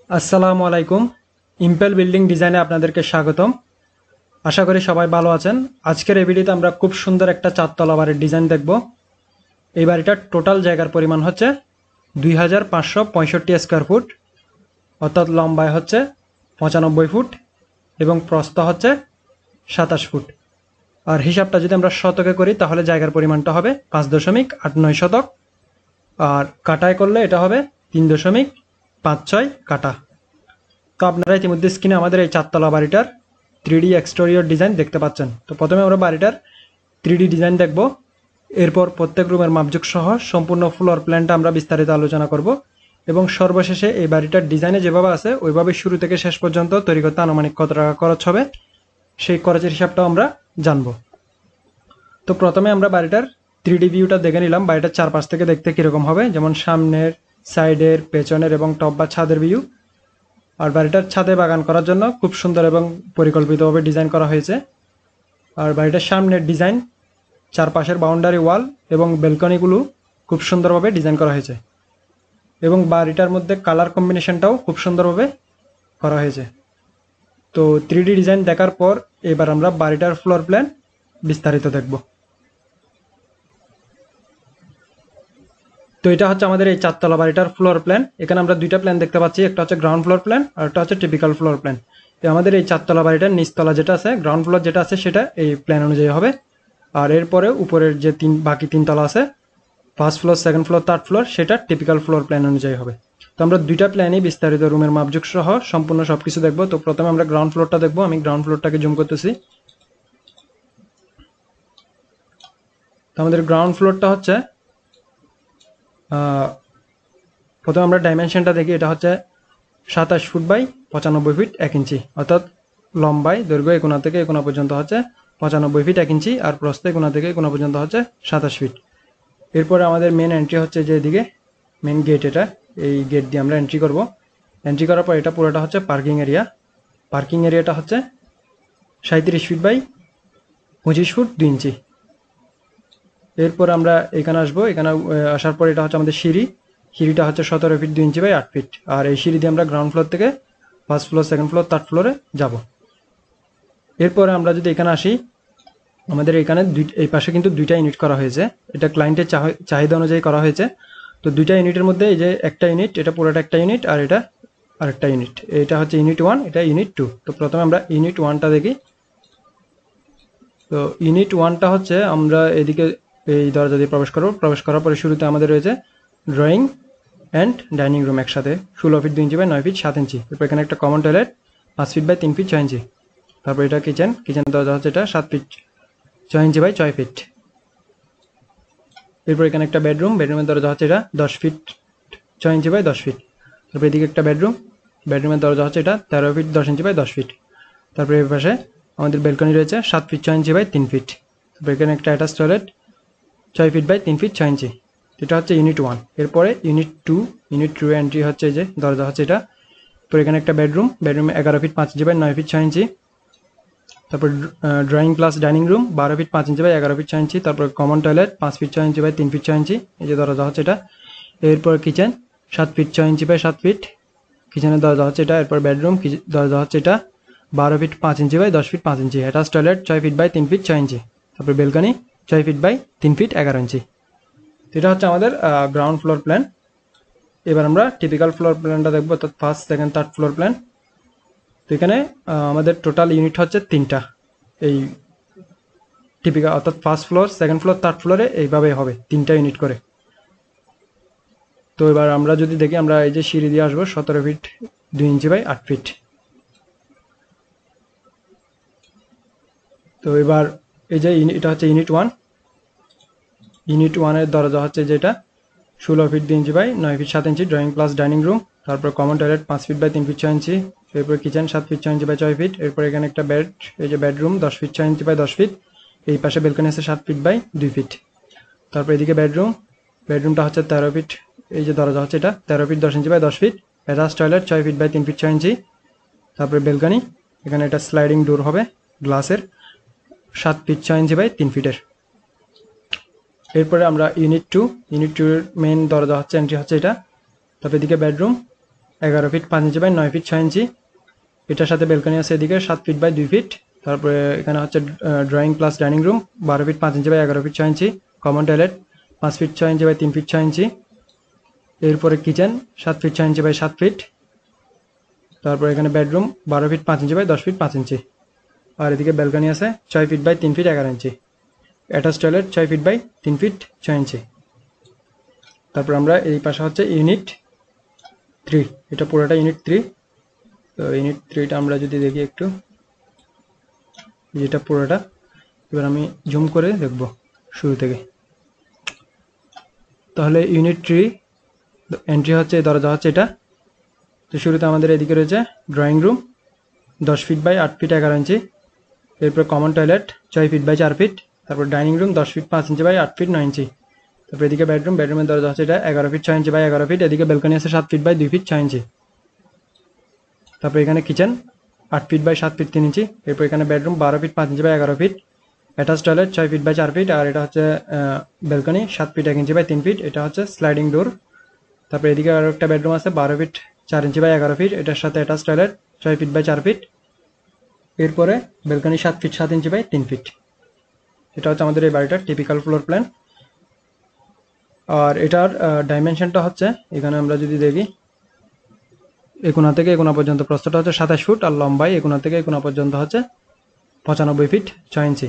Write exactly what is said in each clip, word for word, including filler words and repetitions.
আসসালামু আলাইকুম। Impel building ডিজাইনে আপনাদেরকে স্বাগতম। আশা করি সবাই ভালো আছেন। আজকের এই ভিডিওতে আমরা খুব সুন্দর একটা চারতলা বাড়ির ডিজাইন দেখব। এই বাড়িটার টোটাল জায়গার পরিমাণ হচ্ছে দুই হাজার পাঁচশো পঁয়ষট্টি স্কোয়ার ফুট, অর্থাৎ লম্বায় হচ্ছে পঁচানব্বই ফুট এবং প্রস্থ হচ্ছে সাতাশ ফুট। আর হিসাবটা যদি আমরা শতকে করি তাহলে জায়গার পরিমাণটা হবে পাঁচ দশমিক আট নয় শতক, আর কাটায় করলে এটা হবে তিন দশমিক পাঁচ ছয় কাটা। তো আপনারা ইতিমধ্যে স্ক্রিনে আমাদের এই চারতলা বাড়িটার থ্রি ডি এক্সটেরিয়র ডিজাইন দেখতে পাচ্ছেন। তো প্রথমে আমরা বাড়িটার থ্রি ডি ডিজাইন দেখব, এরপর প্রত্যেক রুমের মাপজোক সহ সম্পূর্ণ ফ্লোর প্ল্যানটা আমরা বিস্তারিত আলোচনা করব এবং সর্বশেষে এই বাড়িটার ডিজাইনে যেভাবে আছে ওইভাবে শুরু থেকে শেষ পর্যন্ত তৈরি করতে আনুমানিক কত টাকা খরচ হবে সেই খরচের হিসাবটাও আমরা জানব। তো প্রথমে আমরা বাড়িটার থ্রি ডি ভিউটা দেখে নিলাম, বাড়িটার চারপাশ থেকে দেখতে কীরকম হবে, যেমন সামনের, সাইডের, পেছনের এবং টপ বা ছাদের ভিউ। আর বাড়িটার ছাদে বাগান করার জন্য খুব সুন্দর এবং পরিকল্পিতভাবে ডিজাইন করা হয়েছে। আর বাড়িটার সামনের ডিজাইন, চারপাশের বাউন্ডারি ওয়াল এবং ব্যালকনিগুলো খুব সুন্দরভাবে ডিজাইন করা হয়েছে এবং বাড়িটার মধ্যে কালার কম্বিনেশনটাও খুব সুন্দরভাবে করা হয়েছে। তো থ্রি ডি ডিজাইন দেখার পর এবার আমরা বাড়িটার ফ্লোর প্ল্যান বিস্তারিত দেখব। তো এটা হচ্ছে আমাদের এই চারতলা বাড়িটার ফ্লোর প্ল্যান। এখানে আমরা দুইটা প্ল্যান দেখতে পাচ্ছি, একটা হচ্ছে গ্রাউন্ড ফ্লোর প্ল্যান আর একটা হচ্ছে টিপিক্যাল ফ্লোর প্ল্যান। তো আমাদের এই চারতলা বাড়িটার নিচতলা যেটা আছে, গ্রাউন্ড ফ্লোর যেটা আছে সেটা এই প্ল্যান অনুযায়ী হবে, আর এরপরে উপরের যে তিন বাকি তিনতলা আছে, first floor, second floor, third floor, সেটা টিপিক্যাল ফ্লোর প্ল্যান অনুযায়ী হবে। তো আমরা দুইটা প্ল্যানই বিস্তারিত রুমের মাপজোক সহ সম্পূর্ণ সব কিছু দেখবো। তো প্রথমে আমরা গ্রাউন্ড ফ্লোরটা দেখবো। আমি গ্রাউন্ড ফ্লোরটাকে জুম করতেছি। তো আমাদের গ্রাউন্ড ফ্লোরটা হচ্ছে, প্রথমে আমরা ডাইমেনশনটা দেখি। এটা হচ্ছে সাতাশ ফুট বাই পঁচানব্বই ফিট এক ইঞ্চি, অর্থাৎ লম্বায় দৈর্ঘ্য এ কোণা থেকে এ কোণা পর্যন্ত হচ্ছে পঁচানব্বই ফিট এক ইঞ্চি, আর প্রস্থ এ কোণা থেকে এ কোণা পর্যন্ত হচ্ছে সাতাশ ফিট। এরপরে আমাদের মেন এন্ট্রি হচ্ছে যে এদিকে মেন গেট, এটা এই গেট দিয়ে আমরা এন্ট্রি করব। এন্ট্রি করার পর এটা পুরোটা হচ্ছে পার্কিং এরিয়া। পার্কিং এরিয়াটা হচ্ছে সাঁত্রিশ ফিট বাই পঁচিশ ফুট দুই ইঞ্চি। এরপর আমরা এখানে আসবো। এখানে আসার পর এটা হচ্ছে আমাদের সিঁড়ি। সিঁড়িটা হচ্ছে সতেরো ফিট দুই ইঞ্চি বাই আট ফিট। আর এই সিঁড়ি দিয়ে আমরা গ্রাউন্ড ফ্লোর থেকে first floor, second floor, third ফ্লোরে যাব। এরপরে আমরা যদি এখানে আসি, আমাদের এখানে দুই এই পাশে কিন্তু দুইটা ইউনিট করা হয়েছে। এটা ক্লায়েন্টের চাহিদা অনুযায়ী করা হয়েছে। তো দুইটা ইউনিটের মধ্যে এই যে একটা ইউনিট, এটা পুরোটা একটা ইউনিট, আর এটা আরেকটা ইউনিট। এটা হচ্ছে ইউনিট ওয়ান, এটা ইউনিট টু। তো প্রথমে আমরা ইউনিট ওয়ানটা দেখি। তো ইউনিট ওয়ানটা হচ্ছে আমরা এদিকে এই দরজা দিয়ে প্রবেশ করবো। প্রবেশ করার পরে শুরুতে আমাদের রয়েছে ড্রয়িং অ্যান্ড ডাইনিং রুম একসাথে, ষোলো ফিট দুই ইঞ্চি বাই নয় ফিট সাত ইঞ্চি। এরপর এখানে একটা কমন টয়লেট পাঁচ ফিট বাই তিন ফিট ছয় ইঞ্চি। তারপর এটা কিচেন। কিচেন দরজা হচ্ছে এটা সাত ফিট ছয় ইঞ্চি বাই ছয় ফিট। এরপর এখানে একটা বেডরুম। বেডরুমের দরজা হচ্ছে এটা দশ ফিট ছয় ইঞ্চি বাই দশ ফিট। তারপর এদিকে একটা বেডরুম। বেডরুমের দরজা হচ্ছে এটা তেরো ফিট দশ ইঞ্চি বাই দশ ফিট। তারপর এই পাশে আমাদের ব্যালকনি রয়েছে সাত ফিট ছয় ইঞ্চি বাই তিন ফিট। তারপর এখানে একটা অ্যাটাচ টয়লেট ছয় ফিট বাই তিন ফিট ছয় ইঞ্চি। এটা হচ্ছে ইউনিট ওয়ান। এরপরে unit two. Unit two entry হচ্ছে যে দরজা হচ্ছে এটা। তো এখানে একটা বেডরুম। বেডরুমে এগারো ফিট পাঁচ ইঞ্চি বাই নয় ফিট ছয় ইঞ্চি। তারপর ড্রয়িং প্লাস ডাইনিং রুম বারো ফিট পাঁচ ইঞ্চি বাই এগারো ফিট ছয় ইঞ্চি। তারপর কমন টয়লেট পাঁচ ফিট ছয় ইঞ্চি বাই তিন ফিট ছয় ইঞ্চি। এই যে দরজা হচ্ছে এটা। এরপর কিচেন সাত ফিট ছয় ইঞ্চি বাই সাত ফিট। কিচেনের দরজা হচ্ছে এটা। এরপর বেডরুম দরজা হচ্ছে এটা বারো ফিট পাঁচ ইঞ্চি বাই দশ ফিট পাঁচ ইঞ্চি। অ্যাটাচ টয়লেট ছয় ফিট বাই তিন ফিট ছয় ইঞ্চি। তারপর বেলকনি ছয় ফিট বাই তিন ফিট এগারো ইঞ্চি। এটা হচ্ছে আমাদের গ্রাউন্ড ফ্লোর প্ল্যান। এবার আমরা টিপিক্যাল ফ্লোর প্ল্যানটা দেখবো, অর্থাৎ first, second, third floor plan. তো এখানে আমাদের টোটাল ইউনিট হচ্ছে তিনটা। এই টিপিক্যাল অর্থাৎ first floor, second floor, third ফ্লোরে এইভাবে হবে তিনটা ইউনিট করে। তো এবার আমরা যদি দেখি, আমরা এই যে সিঁড়ি দিয়ে আসবো সতেরো ফিট দুই ইঞ্চি বাই আট ফিট। তো এবার এই যে এটা হচ্ছে ইউনিট ওয়ান। ইউনিট ওয়ানের দরজা হচ্ছে যেটা ষোলো ফিট দুই ইঞ্চি বাই নয় ফিট সাত inch, drawing plus dining room. তারপর কমন টয়লেট পাঁচ ফিট বাই তিন ফিট ছয় ইঞ্চি। এরপর কিচেন সাত ফিট ছয় ইঞ্চি বাই ছয় ফিট। এরপর এখানে একটা বেড, এই যে বেডরুম দশ ফিট ছয় ইঞ্চি বাই দশ ফিট। এই পাশে বেলকনি আছে সাত ফিট বাই দুই ফিট। তারপর এদিকে বেডরুম। বেডরুমটা হচ্ছে তেরো ফিট, এই যে দরজা হচ্ছে এটা তেরো ফিট দশ ইঞ্চি বাই দশ ফিট। অ্যাটাচ টয়লেট ছয় ফিট বাই তিন ফিট ছয় ইঞ্চি। তারপরে বেলকনি, এখানে একটা স্লাইডিং ডোর হবে গ্লাসের, সাত ফিট ছয় ইঞ্চি বাই তিন ফিটের। এরপরে আমরা ইউনিট টু। ইউনিট টু এর মেন দরজা হচ্ছে এন্ট্রি হচ্ছে এটা। তারপর এদিকে বেডরুম এগারো ফিট পাঁচ ইঞ্চি বাই নয় ফিট ছয় ইঞ্চি। এটার সাথে বেলকনি আছে এদিকে সাত ফিট বাই দুই ফিট। তারপরে এখানে হচ্ছে ড্রয়িং প্লাস ডাইনিং রুম বারো ফিট পাঁচ ইঞ্চি বাই এগারো ফিট ছয় ইঞ্চি। কমন টয়লেট পাঁচ ফিট ছয় ইঞ্চি বাই তিন ফিট ছয় ইঞ্চি। এরপরে কিচেন সাত ফিট ছয় ইঞ্চি বাই সাত ফিট। তারপরে এখানে বেডরুম বারো ফিট পাঁচ ইঞ্চি বাই দশ ফিট পাঁচ ইঞ্চি। আর এদিকে বেলকনি আছে ছয় ফিট বাই তিন ফিট এগারো ইঞ্চি। অ্যাটাচ টয়লেট ছয় ফিট বাই তিন ফিট ছয় ইঞ্চি। তারপর আমরা এই পাশে হচ্ছে ইউনিট থ্রি, এটা পুরোটা ইউনিট থ্রি। তো ইউনিট থ্রিটা আমরা যদি দেখি একটু, যেটা পুরোটা, এবার আমি জুম করে দেখব শুরু থেকে। তাহলে ইউনিট থ্রি এন্ট্রি হচ্ছে, দরজা হচ্ছে এটা। তো শুরুতে আমাদের এদিকে রয়েছে ড্রয়িং রুম দশ ফিট বাই আট ফিট এগারো ইঞ্চি। এরপর কমন টয়লেট ছয় ফিট বাই চার ফিট। তারপর ডাইনিং রুম দশ ফিট পাঁচ ইঞ্চি বাই আট ফিট নয় ইঞ্চি। তারপর এদিকে বেডরুম, বেডরুমের দরজা হচ্ছে এটা এগারো ফিট ছয় ইঞ্চি বাই এগারো ফিট। এদিকে বেলকনি আছে সাত ফিট বাই দুই ফিট ছয় ইঞ্চি। তারপর এখানে কিচেন আট ফিট বাই সাত ফিট তিন ইঞ্চি। এরপর এখানে বেডরুম বারো ফিট পাঁচ ইঞ্চি বাই এগারো ফিট। অ্যাটাচ টয়লেট ছয় ফিট বাই চার ফিট। আর এটা হচ্ছে বেলকনি সাত ফিট এক ইঞ্চি বাই তিন ফিট। এটা হচ্ছে স্লাইডিং ডোর। তারপর এদিকে আরও একটা বেডরুম আছে বারো ফিট চার ইঞ্চি বাই এগারো ফিট। এটার সাথে অ্যাটাচ টয়লেট ছয় ফিট বাই চার ফিট। এরপরে বেলকনি সাত ফিট সাত ইঞ্চি বাই তিন ফিট। এটা হচ্ছে আমাদের এই বাড়িটার টিপিক্যাল ফ্লোর প্ল্যান। আর এটার ডাইমেনশনটা হচ্ছে, এখানে আমরা যদি দেখি, একুনা থেকে একুনা পর্যন্ত প্রস্থটা হচ্ছে সাতাশ ফুট, আর লম্বাই একুনা থেকে একুনা পর্যন্ত হচ্ছে পঁচানব্বই ফিট ছয় ইঞ্চি।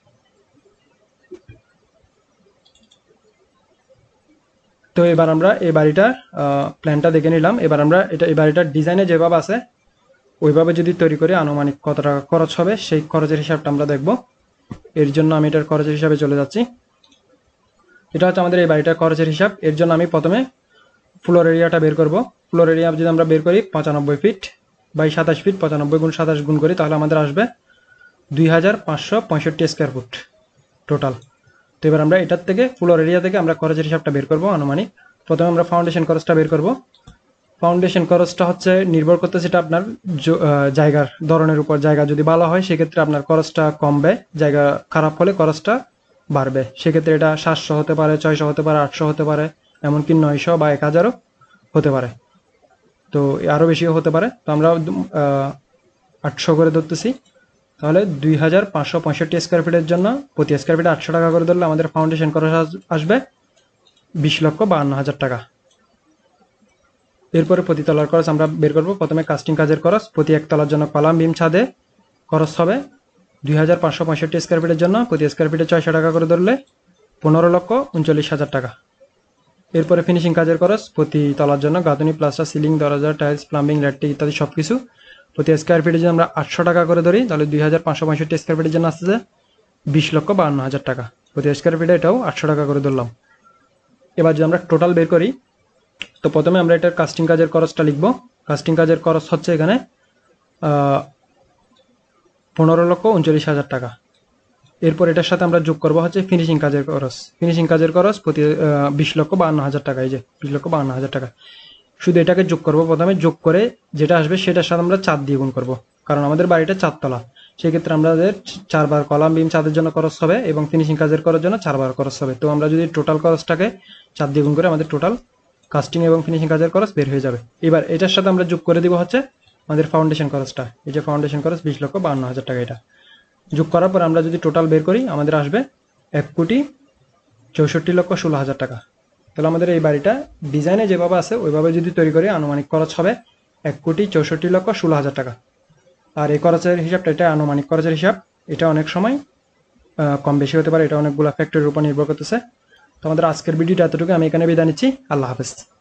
তো এবার আমরা এই বাড়িটার প্ল্যানটা দেখে নিলাম। এবার আমরা এটা এই বাড়িটার ডিজাইনে যেভাবে আছে ওইভাবে যদি তৈরি করে আনুমানিক কত টাকা খরচ হবে সেই খরচের হিসাবটা আমরা দেখব। এর জন্য আমি এটার খরচের হিসাবে চলে যাচ্ছি। এটা হচ্ছে আমাদের এই বাড়িটার খরচের হিসাব। এর জন্য আমি প্রথমে ফ্লোর এরিয়াটা বের করব। ফ্লোর এরিয়া যদি আমরা বের করি পঁচানব্বই ফিট বাই সাতাশ ফিট, পঁচানব্বই গুণ সাতাশ গুণ করি, তাহলে আমাদের আসবে দুই হাজার পাঁচশো পঁয়ষট্টি স্কোয়ার ফুট টোটাল। তো এবার আমরা এটার থেকে ফ্লোর এরিয়া থেকে আমরা খরচের হিসাবটা বের করব আনুমানিক। প্রথমে আমরা ফাউন্ডেশন খরচটা বের করব। ফাউন্ডেশন খরচটা হচ্ছে নির্ভর করতে সেটা আপনার জায়গার ধরনের উপর। জায়গা যদি ভালো হয় সেক্ষেত্রে আপনার খরচটা কমবে, জায়গা খারাপ হলে খরচটা বাড়বে। সেক্ষেত্রে এটা সাতশো হতে পারে, ছয়শো হতে পারে, আটশো হতে পারে, এমনকি নয়শো বা এক হাজারও হতে পারে। তো আরও বেশিও হতে পারে। তো আমরা আটশো করে ধরতেছি। তাহলে দুই হাজার পাঁচশো পঁয়ষট্টি স্কোয়ার ফিটের জন্য প্রতি স্কোয়ার ফিটে আটশো টাকা করে ধরলে আমাদের ফাউন্ডেশন খরচ আসবে বিশ লক্ষ বাহান্ন হাজার টাকা। এরপরে প্রতি তলার খরচ আমরা বের করব। প্রথমে কাস্টিং কাজের খরচ প্রতি একতলার জন্য কলাম বিম ছাদে খরচ হবে দুই হাজার পাঁচশো পঁয়ষট্টি স্কোয়ার ফিটের জন্য প্রতি স্কোয়ার ফিটে ছয়শো টাকা করে ধরলে পনেরো লক্ষ উনচল্লিশ হাজার টাকা। এরপরে ফিনিশিং কাজের খরচ প্রতি তলার জন্য গাঁথুনি, প্লাস্টার, সিলিং, দরজা, টাইলস, প্লাম্বিং, ইলেকট্রিক ইত্যাদি সব কিছু প্রতি স্কোয়ার ফিটে যদি আমরা আটশো টাকা করে ধরি তাহলে দুই হাজার পাঁচশো পঁয়ষট্টি স্কোয়ার ফিটের জন্য আসতেছে বিশ লক্ষ বাহান্ন হাজার টাকা প্রতি স্কোয়ার ফিটে। এটাও আটশো টাকা করে ধরলাম। এবার যদি আমরা টোটাল বের করি, তো প্রথমে আমরা এটার কাস্টিং কাজের খরচটা লিখব। কাস্টিং কাজের খরচ হচ্ছে এখানে পনেরো লক্ষ উনচল্লিশ হাজার টাকা। এরপর এটার সাথে আমরা যোগ করবো হচ্ছে ফিনিশিং কাজের খরচ। ফিনিশিং কাজের খরচ প্রতি বিশ লক্ষ বাহান্ন হাজার টাকা। এই যে বিশ লক্ষ বাহান্ন হাজার টাকা, শুধু এটাকে যোগ করব। প্রথমে যোগ করে যেটা আসবে সেটার সাথে আমরা চার দিয়ে গুণ করব, কারণ আমাদের বাড়িটা চারতলা। সেক্ষেত্রে আমাদের চারবার কলাম বিম ছাদের জন্য খরচ হবে এবং ফিনিশিং কাজের করার জন্য চারবার খরচ হবে। তো আমরা যদি টোটাল খরচটাকে চার দিয়ে গুণ করে আমাদের টোটাল কাস্টিং এবং ফিনিশিং কাজের খরচ বের হয়ে যাবে। এবার এটার সাথে আমরা যোগ করে দিব হচ্ছে আমাদের ফাউন্ডেশন খরচটা। এই যে ফাউন্ডেশন খরচ বিশ লক্ষ বাহান্ন হাজার টাকা। এটা যোগ করার পর আমরা যদি টোটাল বের করি আমাদের আসবে এক কোটি চৌষট্টি লক্ষ ষোলো হাজার টাকা। তাহলে আমাদের এই বাড়িটা ডিজাইনে যেভাবে আছে ওইভাবে যদি তৈরি করি আনুমানিক খরচ হবে এক কোটি চৌষট্টি লক্ষ ষোলো হাজার টাকা। আর এই খরচের হিসাবটা, এটা আনুমানিক খরচের হিসাব। এটা অনেক সময় কম বেশি হতে পারে, এটা অনেকগুলো ফ্যাক্টরের উপর নির্ভর করতেছে। তো আমাদের আজকের ভিডিওটা এতটুকু। আমি এখানে বিদায় নিচ্ছি। আল্লাহ হাফেজ।